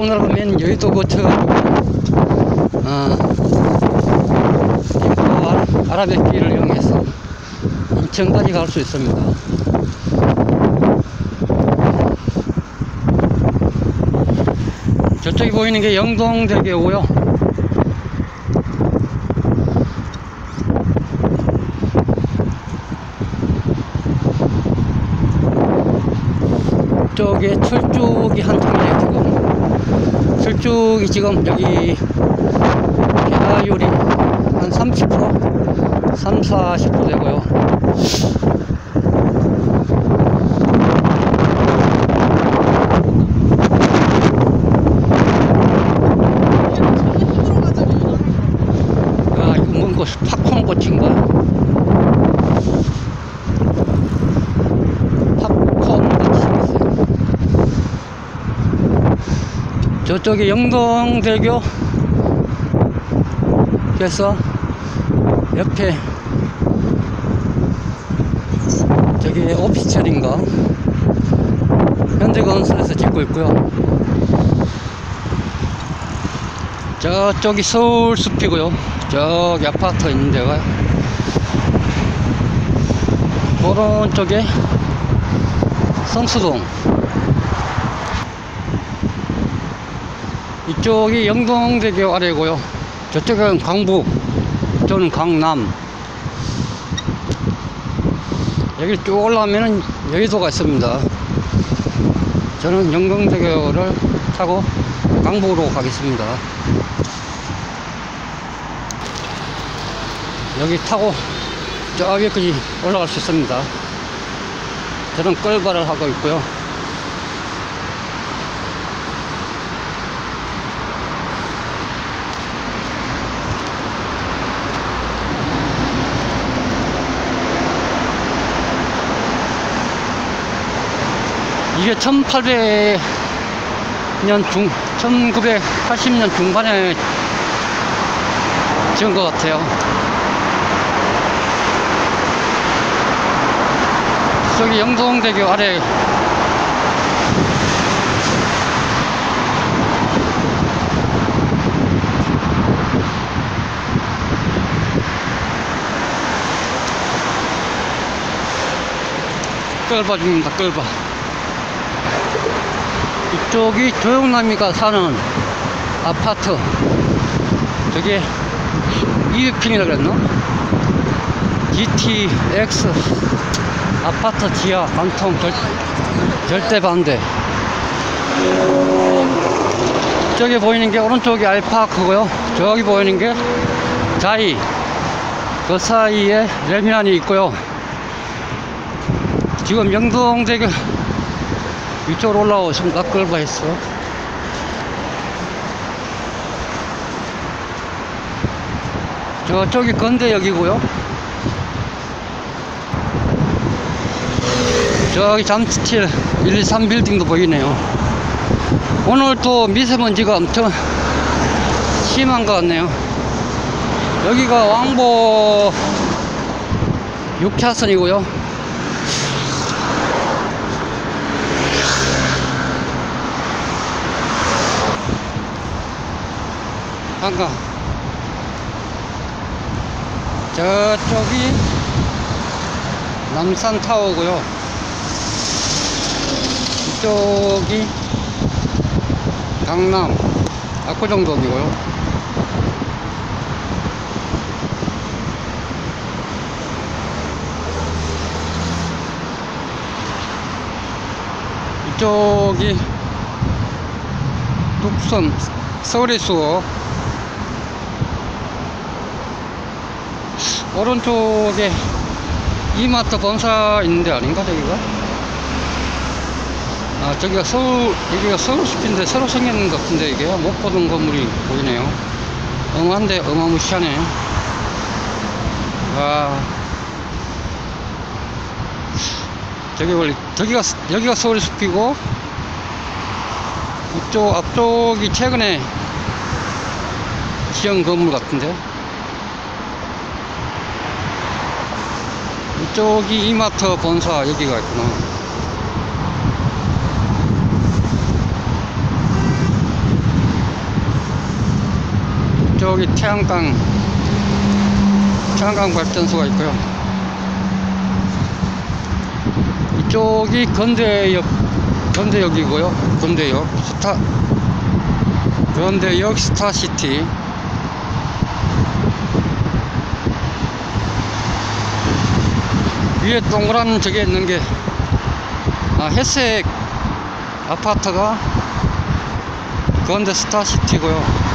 오늘 가면 여의도 거쳐 아라뱃길을 이용해서 인천까지 갈 수 있습니다. 저쪽에 보이는 게 영동대교고요. 이쪽에 철쭉이 한 통이에요. 지금 철쭉이 지금 여기 개화율이 한 30%? 30-40% 되고요. 아, 이거 뭔 꽃, 팝콘 꽃인가? 팝콘 꽃이 있어요. 저쪽에 영동대교 그래서 옆에 저기 오피스텔인가 현대건설에서 짓고 있고요. 저쪽이 서울숲이고요. 저기 아파트 있는 데가 오른쪽에 성수동, 이쪽이 영동대교 아래고요. 저쪽은 강북, 저는 강남. 여기 쭉 올라오면은 여의도가 있습니다. 저는 영동대교를 타고 강북으로 가겠습니다. 여기 타고 저 위에까지 올라갈 수 있습니다. 저는 끌바를 하고 있고요. 이게 1980년 중반에 지은 것 같아요. 저기 영동대교 아래 끌바 중입니다. 끌바. 이쪽이 조영남이가 사는 아파트, 저게 200평이라 그랬나? GTX 아파트 지하 관통 절대 반대. 저기 보이는 게 오른쪽이 알파크고요. 저기 보이는 게 자이, 그 사이에 레미안이 있고요. 지금 영동대교 이쪽으로 올라오시면 끌바 했어. 저쪽이 건대역이고요. 저기 잠실 123 빌딩도 보이네요. 오늘 또 미세먼지가 엄청 심한 것 같네요. 여기가 왕복 6차선이고요 한강. 저쪽이 남산타워고요. 이쪽이 강남 압구정동이고요. 이쪽이 뚝섬 서울의 수호. 오른쪽에 이마트 본사 있는데 아닌가 저기가? 아, 저기가 서울, 여기가 서울숲인데 새로 생겼는 것 같은데 이게 못 보던 건물이 보이네요. 어마한데 어마무시하네. 와, 저기 원래 여기가 서울숲이고 이쪽 앞쪽이 최근에 지은 건물 같은데. 이쪽이 이마트 본사 여기가 있구나. 저기 태양광 발전소가 있고요. 이쪽이 건대역이고요. 건대역 스타시티. 위에 동그란 저게 있는 게 회색 아파트가 건대 스타시티고요.